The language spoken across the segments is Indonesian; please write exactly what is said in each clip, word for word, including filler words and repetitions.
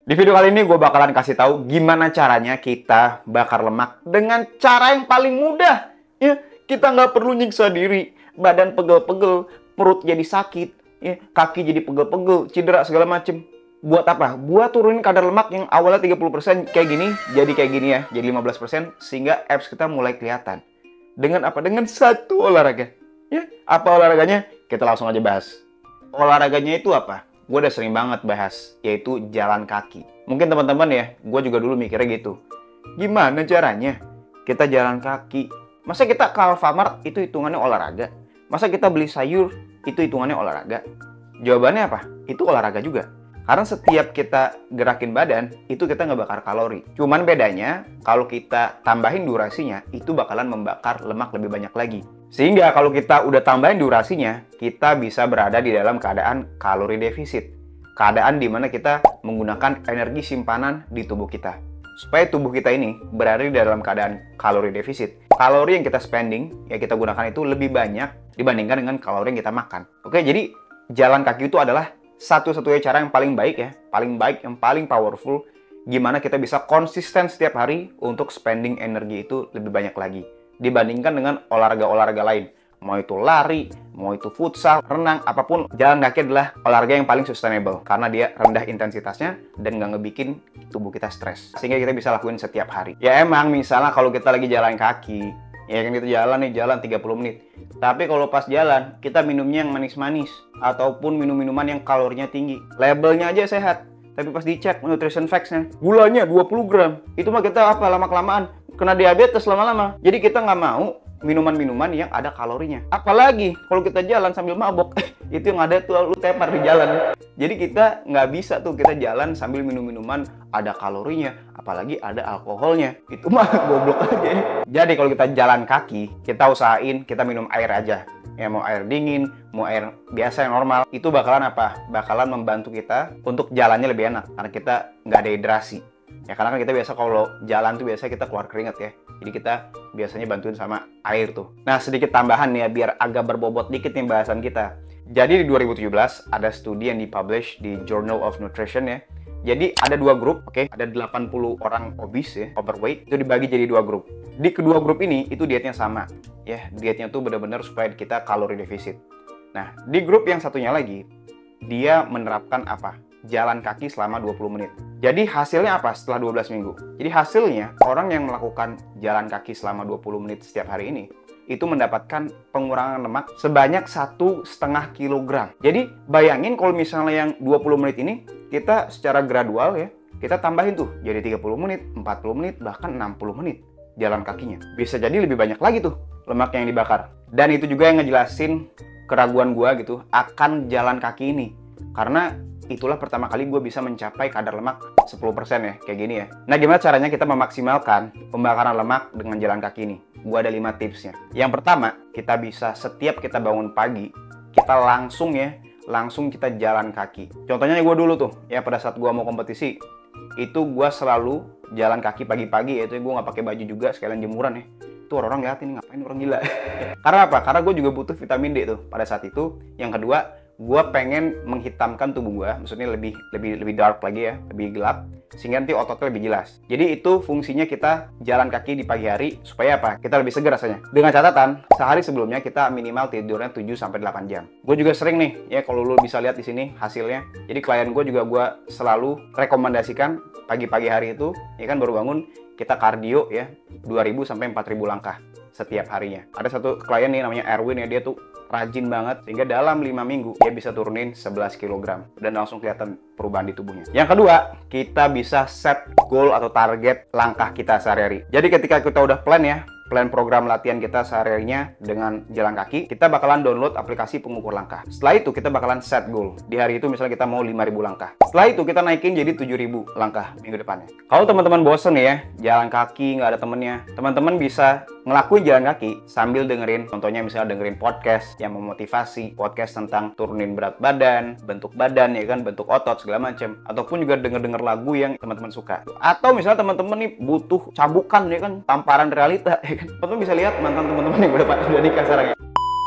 Di video kali ini gue bakalan kasih tahu gimana caranya kita bakar lemak dengan cara yang paling mudah. Ya, kita nggak perlu nyiksa diri, badan pegel-pegel, perut jadi sakit, ya, kaki jadi pegel-pegel, cedera segala macem. Buat apa? Buat turunin kadar lemak yang awalnya tiga puluh persen kayak gini, jadi kayak gini ya, jadi lima belas persen, sehingga abs kita mulai kelihatan. Dengan apa? Dengan satu olahraga. Ya, apa olahraganya? Kita langsung aja bahas. Olahraganya itu apa? Gue udah sering banget bahas, yaitu jalan kaki. Mungkin teman-teman ya, gue juga dulu mikirnya gitu. Gimana caranya kita jalan kaki? Masa kita ke Alfamart itu hitungannya olahraga? Masa kita beli sayur itu hitungannya olahraga? Jawabannya apa? Itu olahraga juga. Karena setiap kita gerakin badan, itu kita nggak bakar kalori. Cuman bedanya, kalau kita tambahin durasinya, itu bakalan membakar lemak lebih banyak lagi. Sehingga kalau kita udah tambahin durasinya, kita bisa berada di dalam keadaan kalori defisit. Keadaan di mana kita menggunakan energi simpanan di tubuh kita. Supaya tubuh kita ini berada di dalam keadaan kalori defisit. Kalori yang kita spending, yang kita gunakan itu lebih banyak dibandingkan dengan kalori yang kita makan. Oke, jadi jalan kaki itu adalah satu-satunya cara yang paling baik ya, paling baik, yang paling powerful, gimana kita bisa konsisten setiap hari untuk spending energi itu lebih banyak lagi dibandingkan dengan olahraga-olahraga lain. Mau itu lari, mau itu futsal, renang, apapun, jalan kaki adalah olahraga yang paling sustainable karena dia rendah intensitasnya dan nggak ngebikin tubuh kita stres. Sehingga kita bisa lakuin setiap hari. Ya emang misalnya kalau kita lagi jalan kaki, ya kan kita jalan nih, jalan tiga puluh menit. Tapi kalau pas jalan, kita minumnya yang manis-manis ataupun minum-minuman yang kalorinya tinggi. Labelnya aja sehat, tapi pas dicek nutrition facts-nya, gulanya dua puluh gram. Itu mah kita apa, lama-kelamaan kena diabetes lama-lama. Jadi kita nggak mau minuman-minuman yang ada kalorinya. Apalagi kalau kita jalan sambil mabok, itu yang ada tuh lu tepar di jalan. Jadi kita nggak bisa tuh kita jalan sambil minum minuman ada kalorinya, apalagi ada alkoholnya. Itu mah goblok aja. Jadi kalau kita jalan kaki, kita usahain kita minum air aja. Ya mau air dingin, mau air biasa yang normal, itu bakalan apa? Bakalan membantu kita untuk jalannya lebih enak karena kita nggak dehidrasi. Ya karena kan kita biasa kalau jalan tuh biasa kita keluar keringat ya. Jadi kita biasanya bantuin sama air tuh. Nah sedikit tambahan ya biar agak berbobot dikit nih bahasan kita. Jadi di dua ribu tujuh belas ada studi yang dipublish di Journal of Nutrition ya. Jadi ada dua grup, oke, okay? Ada delapan puluh orang obes ya, overweight, itu dibagi jadi dua grup. Di kedua grup ini itu dietnya sama ya. Dietnya tuh benar-benar supaya kita kalori defisit. Nah di grup yang satunya lagi dia menerapkan apa? Jalan kaki selama dua puluh menit. Jadi hasilnya apa setelah dua belas minggu? Jadi hasilnya orang yang melakukan jalan kaki selama dua puluh menit setiap hari ini itu mendapatkan pengurangan lemak sebanyak satu setengah kilogram. Jadi bayangin kalau misalnya yang dua puluh menit ini kita secara gradual ya, kita tambahin tuh jadi tiga puluh menit, empat puluh menit, bahkan enam puluh menit jalan kakinya. Bisa jadi lebih banyak lagi tuh lemak yang dibakar. Dan itu juga yang ngejelasin keraguan gua gitu akan jalan kaki ini. Karena itulah pertama kali gue bisa mencapai kadar lemak sepuluh persen ya, kayak gini ya. Nah, gimana caranya kita memaksimalkan pembakaran lemak dengan jalan kaki ini? Gue ada lima tipsnya. Yang pertama, kita bisa setiap kita bangun pagi, kita langsung ya, langsung kita jalan kaki. Contohnya gue dulu tuh, ya pada saat gue mau kompetisi, itu gue selalu jalan kaki pagi-pagi, yaitu gue nggak pakai baju juga, sekalian jemuran ya. Itu orang-orang liatin, ngapain orang gila. Karena apa? Karena gue juga butuh vitamin D tuh pada saat itu. Yang kedua, gue pengen menghitamkan tubuh gue, maksudnya lebih lebih lebih dark lagi ya, lebih gelap, sehingga nanti ototnya lebih jelas. Jadi itu fungsinya kita jalan kaki di pagi hari supaya apa? Kita lebih segar rasanya. Dengan catatan sehari sebelumnya kita minimal tidurnya tujuh sampai delapan jam. Gue juga sering nih ya, kalau lu bisa lihat di sini hasilnya. Jadi klien gue juga gue selalu rekomendasikan pagi-pagi hari itu, ya kan baru bangun kita kardio ya dua ribu sampai empat ribu langkah setiap harinya. Ada satu klien nih namanya Erwin ya, dia tuh rajin banget sehingga dalam lima minggu dia bisa turunin sebelas kilogram dan langsung kelihatan perubahan di tubuhnya. Yang kedua, kita bisa set goal atau target langkah kita sehari-hari. Jadi ketika kita udah plan ya, plan program latihan kita sehari-harinya dengan jalan kaki, kita bakalan download aplikasi pengukur langkah. Setelah itu kita bakalan set goal. Di hari itu misalnya kita mau lima ribu langkah. Setelah itu kita naikin jadi tujuh ribu langkah minggu depannya. Kalau teman-teman bosen ya, jalan kaki nggak ada temennya, teman-teman bisa ngelakuin jalan kaki sambil dengerin, contohnya misalnya dengerin podcast yang memotivasi, podcast tentang turunin berat badan, bentuk badan ya kan, bentuk otot segala macam, ataupun juga denger-denger lagu yang teman-teman suka. Atau misalnya teman-teman nih butuh cabukan ya kan, tamparan realita ya kan, teman-teman bisa lihat mantan teman-teman yang udah udah nikah sekarang ya.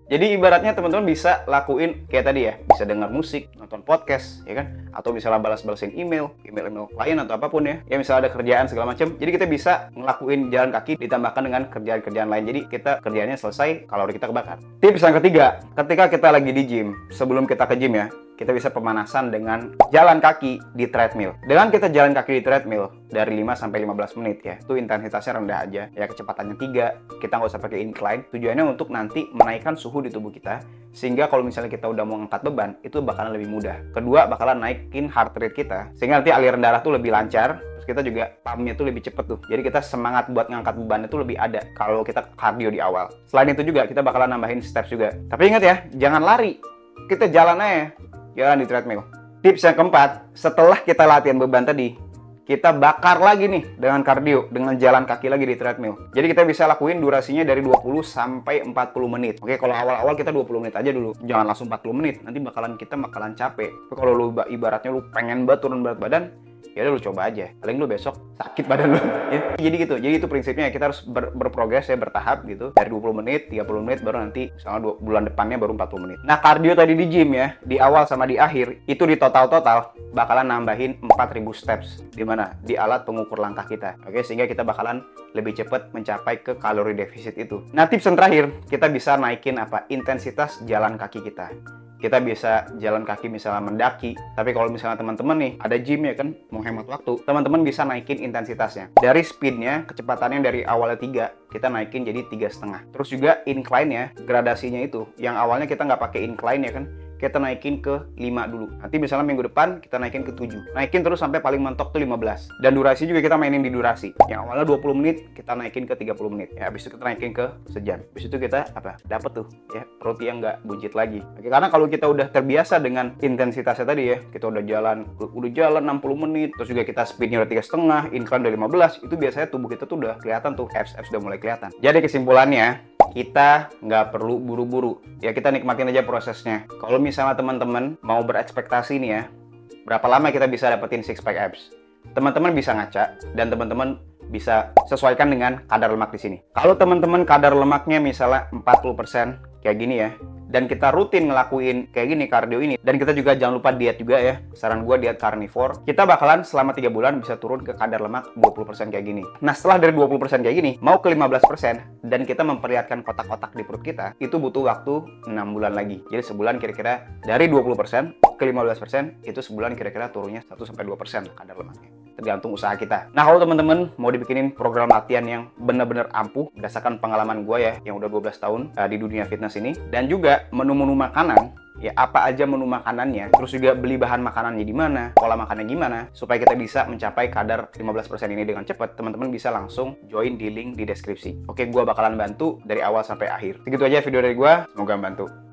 Jadi ibaratnya teman-teman bisa lakuin kayak tadi ya, bisa dengar musik, nonton podcast, ya kan? Atau misalnya balas-balasin email, email-email klien atau apapun ya. Ya misalnya ada kerjaan segala macam. Jadi kita bisa ngelakuin jalan kaki ditambahkan dengan kerjaan-kerjaan lain. Jadi kita kerjaannya selesai, kalori kita kebakar. Tips yang ketiga, ketika kita lagi di gym, sebelum kita ke gym ya, kita bisa pemanasan dengan jalan kaki di treadmill. Dengan kita jalan kaki di treadmill dari lima sampai lima belas menit ya, itu intensitasnya rendah aja, ya kecepatannya tiga, kita nggak usah pakai incline. Tujuannya untuk nanti menaikkan suhu di tubuh kita, sehingga kalau misalnya kita udah mau angkat beban, itu bakalan lebih mudah. Kedua, bakalan naikin heart rate kita, sehingga nanti aliran darah tuh lebih lancar, terus kita juga pumpnya tuh lebih cepet tuh. Jadi kita semangat buat ngangkat beban itu lebih ada kalau kita cardio di awal. Selain itu juga, kita bakalan nambahin steps juga. Tapi ingat ya, jangan lari, kita jalan aja. Jalan di treadmill. Tips yang keempat, setelah kita latihan beban tadi, kita bakar lagi nih dengan kardio, dengan jalan kaki lagi di treadmill. Jadi kita bisa lakuin durasinya dari dua puluh sampai empat puluh menit. Oke, kalau awal-awal kita dua puluh menit aja dulu. Jangan langsung empat puluh menit, nanti bakalan kita bakalan capek. Tapi kalau lu ibaratnya lu pengen banget turun berat badan, ya udah lu coba aja. Paling lu besok sakit badan lu. Ya. Jadi gitu. Jadi itu prinsipnya, kita harus ber berprogres ya, bertahap gitu. Dari dua puluh menit, tiga puluh menit, baru nanti misalnya dua bulan depannya baru empat puluh menit. Nah, kardio tadi di gym ya, di awal sama di akhir, itu di total-total bakalan nambahin empat ribu steps. Di mana? Di alat pengukur langkah kita. Oke, sehingga kita bakalan lebih cepat mencapai ke kalori defisit itu. Nah, tips yang terakhir, kita bisa naikin apa? Intensitas jalan kaki kita. Kita bisa jalan kaki misalnya mendaki, tapi kalau misalnya teman-teman nih ada gym ya kan, mau hemat waktu, teman-teman bisa naikin intensitasnya dari speednya, kecepatannya dari awalnya tiga, kita naikin jadi tiga setengah. Terus juga incline ya, gradasinya itu yang awalnya kita nggak pakai incline ya kan, kita naikin ke lima dulu. Nanti misalnya minggu depan kita naikin ke tujuh. Naikin terus sampai paling mentok tuh lima belas. Dan durasi juga kita mainin di durasi. Yang awalnya dua puluh menit, kita naikin ke tiga puluh menit. Ya, habis itu kita naikin ke sejam. Habis itu kita apa? Dapat tuh ya, perut yang nggak buncit lagi. Oke, karena kalau kita udah terbiasa dengan intensitasnya tadi ya, kita udah jalan, udah jalan enam puluh menit, terus juga kita speednya udah tiga setengah, incline udah lima belas, itu biasanya tubuh kita tuh udah kelihatan tuh, abs-abs udah mulai kelihatan. Jadi kesimpulannya, kita nggak perlu buru-buru ya, kita nikmatin aja prosesnya. Kalau misalnya teman-teman mau berekspektasi nih ya, berapa lama kita bisa dapetin six pack abs, teman-teman bisa ngaca dan teman-teman bisa sesuaikan dengan kadar lemak di sini. Kalau teman-teman kadar lemaknya misalnya empat puluh persen kayak gini ya, dan kita rutin ngelakuin kayak gini kardio ini, dan kita juga jangan lupa diet juga ya, saran gue diet carnivore, kita bakalan selama tiga bulan bisa turun ke kadar lemak dua puluh persen kayak gini. Nah, setelah dari dua puluh persen kayak gini mau ke lima belas persen dan kita memperlihatkan kotak-kotak di perut kita, itu butuh waktu enam bulan lagi. Jadi sebulan kira-kira dari dua puluh persen ke lima belas persen, itu sebulan kira-kira turunnya satu sampai dua persen kadar lemaknya. Tergantung usaha kita. Nah, kalau teman-teman mau dibikinin program latihan yang benar-benar ampuh berdasarkan pengalaman gue ya, yang udah dua belas tahun uh, di dunia fitness ini, dan juga menu-menu makanan, ya apa aja menu makanannya, terus juga beli bahan makanannya di mana, pola makannya gimana, supaya kita bisa mencapai kadar lima belas persen ini dengan cepat, teman-teman bisa langsung join di link di deskripsi. Oke, gue bakalan bantu dari awal sampai akhir. Segitu aja video dari gue, semoga membantu.